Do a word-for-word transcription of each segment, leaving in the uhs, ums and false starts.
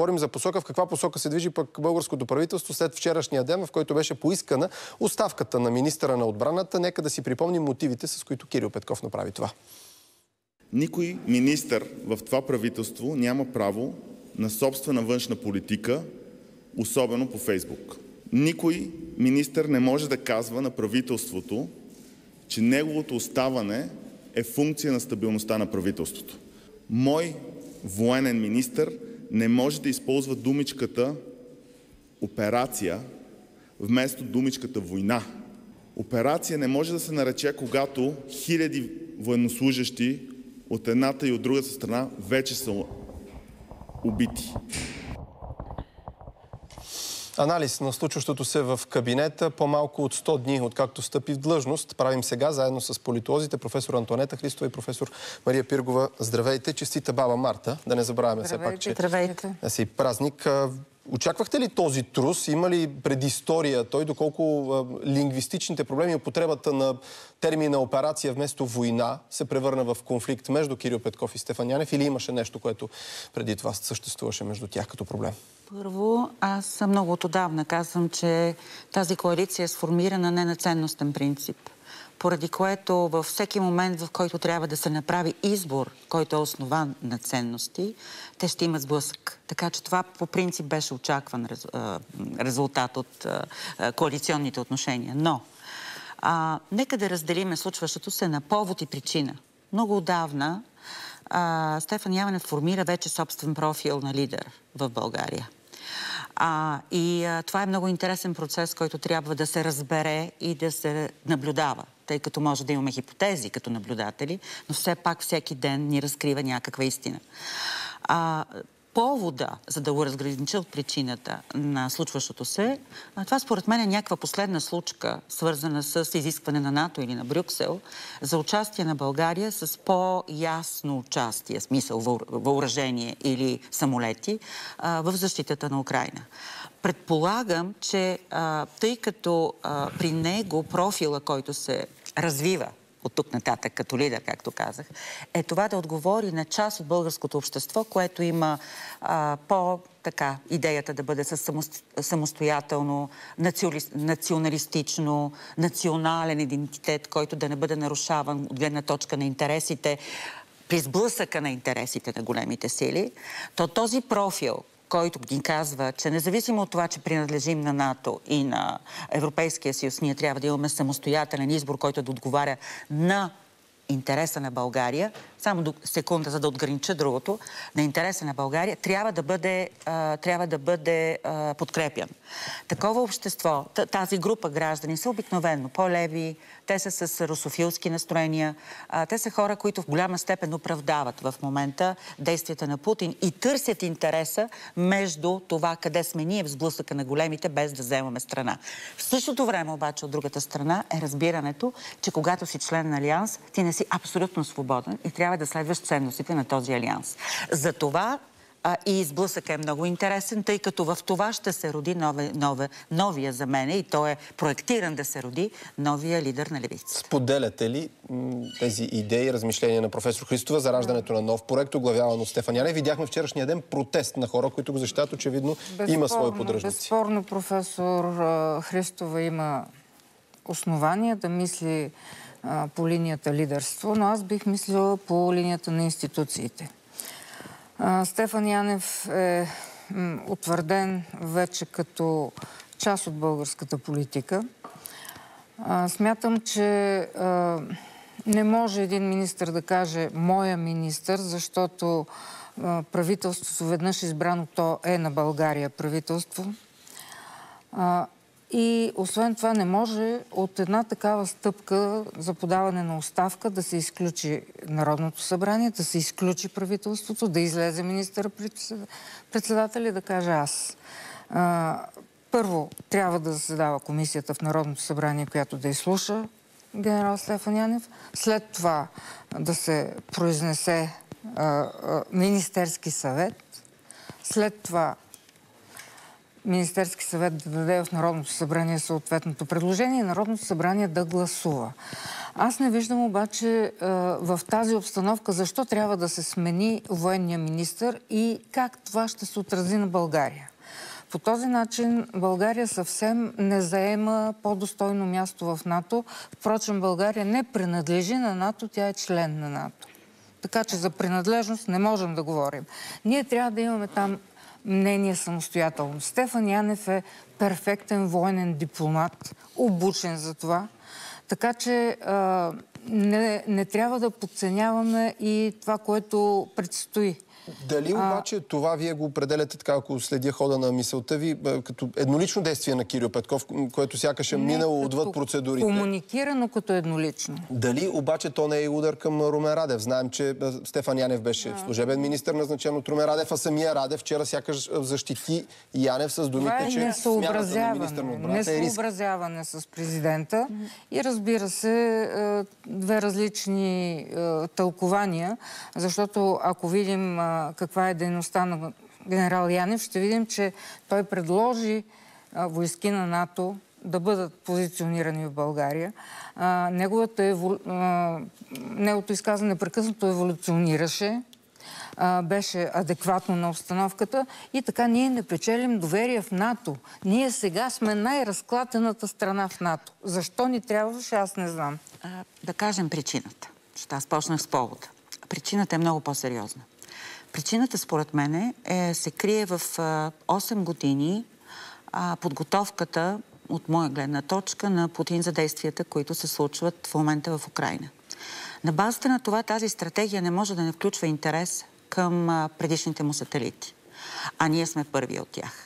говорим за посока, в каква посока се движи пък българското правителство след вчерашния ден, в който беше поискана оставката на министъра на отбраната. Нека да си припомним мотивите, с които Кирил Петков направи това. Никой министър в това правителство няма право на собствена външна политика, особено по Фейсбук. Никой министър не може да казва на правителството, че неговото оставане е функция на стабилността на правителството. Мой военен министър не може да използва думичката операция вместо думичката война. Операция не може да се нарече, когато хиляди военнослужащи от едната и от другата страна вече са убити. Анализ на случващото се в кабинета по-малко от сто дни, откакто стъпи в длъжност. Правим сега, заедно с политолозите, професор Антонета Христова и професор Мария Пиргова. Здравейте, честита баба Марта. Да не забравяме все пак, че здравейте. е си празник. Очаквахте ли този трус? Има ли предистория той? Доколко а, лингвистичните проблеми и употребата на термина операция вместо война се превърна в конфликт между Кирил Петков и Стефан Янев? Или имаше нещо, което преди това съществуваше между тях като проблем? Първо, аз много отдавна казвам, че тази коалиция е сформирана не на ценностен принцип, поради което във всеки момент, в който трябва да се направи избор, който е основан на ценности, те ще имат сблъсък. Така че това по принцип беше очакван резултат от коалиционните отношения. Но а, нека да разделиме случващото се на повод и причина. Много отдавна а, Стефан Янев формира вече собствен профил на лидер в България. А, и а, това е много интересен процес, който трябва да се разбере и да се наблюдава, тъй като може да имаме хипотези като наблюдатели, но все пак всеки ден ни разкрива някаква истина. А, повода, за да го разгранича от причината на случващото се, това според мен е някаква последна случка, свързана с изискване на НАТО или на Брюксел, за участие на България с по-ясно участие, смисъл въоръжение или самолети, в защитата на Украйна. Предполагам, че тъй като при него профила, който се развива от тук нататък като лидер, както казах, е това да отговори на част от българското общество, което има а, по-така идеята да бъде със самостоятелно, националистично, национален идентитет, който да не бъде нарушаван от гледна точка на интересите, при сблъсъка на интересите на големите сили, то този профил, който ни казва, че независимо от това, че принадлежим на НАТО и на Европейския съюз, ние трябва да имаме самостоятелен избор, който да отговаря на интереса на България, само до секунда, за да отгранича другото, на интереса на България, трябва да бъде, а, трябва да бъде а, подкрепян. Такова общество, тази група граждани са обикновено по-леви, те са с русофилски настроения, а, те са хора, които в голяма степен оправдават в момента действията на Путин и търсят интереса между това къде сме ние в сблъсъка на големите, без да вземаме страна. В същото време обаче от другата страна е разбирането, че когато си член на алианс, ти не си абсолютно свободен и трябва да следваш ценностите на този алианс. Затова а, и сблъсъкът е много интересен, тъй като в това ще се роди нове, нове, новия за мене, и той е проектиран да се роди новия лидер на левицата. Споделяте ли тези идеи, размишления на професор Христова за раждането на нов проект, оглавяван от Стефан Янев? Видяхме вчерашния ден протест на хора, които го защитават, очевидно безспорно, има свои поддръжници. Безспорно професор Христова има основания да мисли а, по линията лидерство, но аз бих мислила по линията на институциите. А, Стефан Янев е м, утвърден вече като част от българската политика. А, смятам, че а, не може един министър да каже моя министър, защото а, правителството веднъж избрано, то е на България правителство. А, И освен това не може от една такава стъпка за подаване на оставка да се изключи Народното събрание, да се изключи правителството, да излезе министър-председател и да каже аз. А, първо, трябва да заседава комисията в Народното събрание, която да изслуша генерал Стефан Янев. След това да се произнесе а, а, Министерски съвет. След това Министерски съвет да даде в Народното събрание съответното предложение и Народното събрание да гласува. Аз не виждам обаче в тази обстановка защо трябва да се смени военния министър и как това ще се отрази на България. По този начин България съвсем не заема по-достойно място в НАТО. Впрочем, България не принадлежи на НАТО, тя е член на НАТО. Така че за принадлежност не можем да говорим. Ние трябва да имаме там мнение самостоятелно. Стефан Янев е перфектен военен дипломат, обучен за това. Така че а, не, не трябва да подценяваме и това, което предстои. Дали обаче а... това вие го определяте така, ако следя хода на мисълта ви, като еднолично действие на Кирил Петков, което сякаш е минало отвъд процедурите? Комуникирано като еднолично. Дали обаче то не е удар към Румен Радев? Знаем, че Стефан Янев беше а... служебен министър, назначен от Румен Радев, а самия Радев вчера сякаш защити Янев с думите, че смяната на министър на отбраната е риск. Несъобразяване с президента и разбира се две различни тълкования, защото ако видим каква е дейността на генерал Янев, ще видим, че той предложи а, войски на НАТО да бъдат позиционирани в България. А, неговото, еволю... а, неговото изказване непрекъснато еволюционираше, а, беше адекватно на обстановката и така ние не печелим доверие в НАТО. Ние сега сме най-разклатената страна в НАТО. Защо ни трябваше, аз не знам. А, да кажем причината. Ще аз почнах с повода. Причината е много по-сериозна. Причината, според мен, е, се крие в осем години а, подготовката, от моя гледна точка, на Путин за действията, които се случват в момента в Украйна. На базата на това тази стратегия не може да не включва интерес към а, предишните му сателити. А ние сме първи от тях.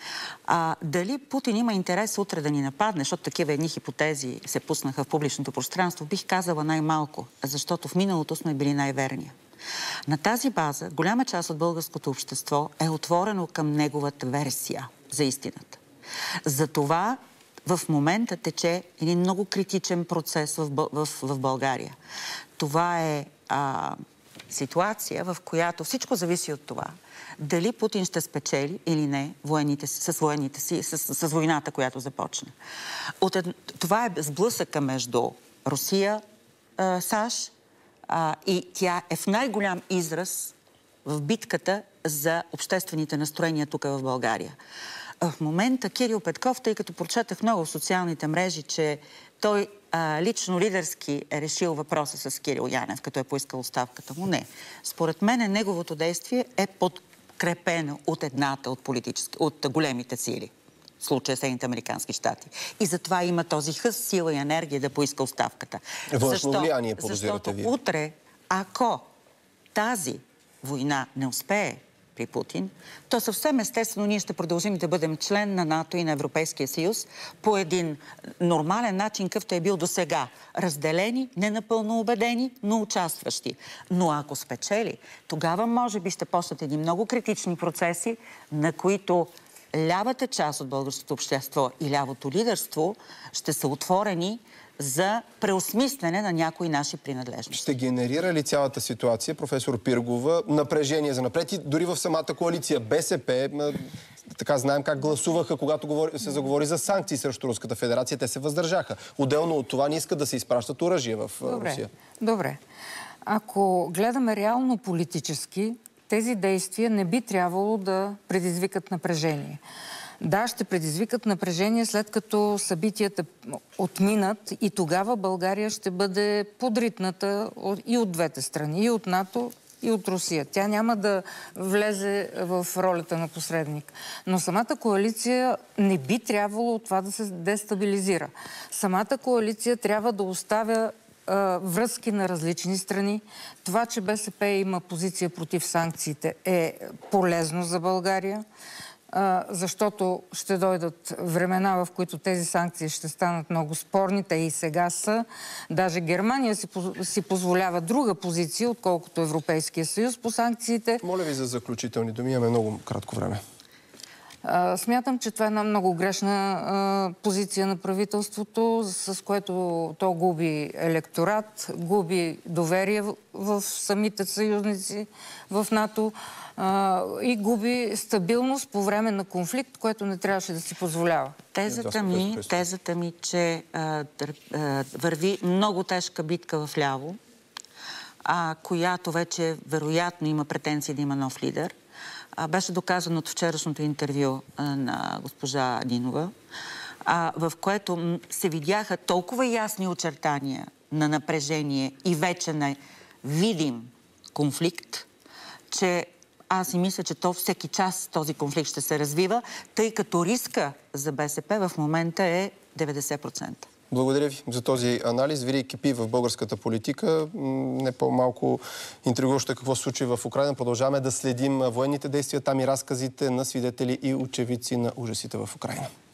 А, дали Путин има интерес утре да ни нападне, защото такива едни хипотези се пуснаха в публичното пространство, бих казала най-малко, защото в миналото сме били най-верния. На тази база голяма част от българското общество е отворено към неговата версия за истината. Затова в момента тече един много критичен процес в, в, в България. Това е а, ситуация, в която всичко зависи от това дали Путин ще спечели или не военните, с военните си, с, с войната, която започна. От ед... Това е сблъсъка между Русия, а, САЩ, А, и тя е в най-голям израз в битката за обществените настроения тук в България. В момента Кирил Петков, тъй като прочетах много в социалните мрежи, че той а, лично лидерски е решил въпроса с Кирил Янев, като е поискал оставката му. Не. Според мен неговото действие е подкрепено от едната от, политически, от големите сили. В случая Съединените американски щати. И затова има този хъс, сила и енергия да поиска оставката. Външно влияние, подозирате вие. Защото утре, ако тази война не успее при Путин, то съвсем естествено ние ще продължим да бъдем член на НАТО и на Европейския съюз по един нормален начин, какъвто е бил досега. Разделени, не напълно убедени, но участващи. Но ако спечели, тогава може би ще почнат едни много критични процеси, на които лявата част от българското общество и лявото лидерство ще са отворени за преосмислене на някои наши принадлежности. Ще генерира ли цялата ситуация, професор Пиргова, напрежение за напред и дори в самата коалиция БСП, така знаем как гласуваха, когато се заговори за санкции срещу Руската федерация, те се въздържаха. Отделно от това не искат да се изпращат оръжие в Добре. Русия. Добре. Ако гледаме реално политически, тези действия не би трябвало да предизвикат напрежение. Да, ще предизвикат напрежение, след като събитията отминат и тогава България ще бъде подритната и от двете страни, и от НАТО, и от Русия. Тя няма да влезе в ролята на посредник. Но самата коалиция не би трябвало от това да се дестабилизира. Самата коалиция трябва да оставя връзки на различни страни. Това, че БСП има позиция против санкциите, е полезно за България, защото ще дойдат времена, в които тези санкции ще станат много спорни. Те и сега са. Даже Германия си, си позволява друга позиция, отколкото Европейския съюз по санкциите. Моля ви за заключителни думи. Имаме много кратко време. А, смятам, че това е една много грешна а, позиция на правителството, с което то губи електорат, губи доверие в, в самите съюзници в НАТО а, и губи стабилност по време на конфликт, което не трябваше да си позволява. Тезата ми, тезата ми, че а, а, върви много тежка битка вляво, а, която вече вероятно има претенции да има нов лидер. А, беше доказано от вчерашното интервю а, на госпожа Нинова, а, в което се видяха толкова ясни очертания на напрежение и вече на видим конфликт, че аз си мисля, че то всеки час този конфликт ще се развива, тъй като риска за БСП в момента е деветдесет процента. Благодаря ви за този анализ. Вири кипи в българската политика. Не по-малко интригуващо какво се случи в Украйна. Продължаваме да следим военните действия, там и разказите на свидетели и очевидци на ужасите в Украйна.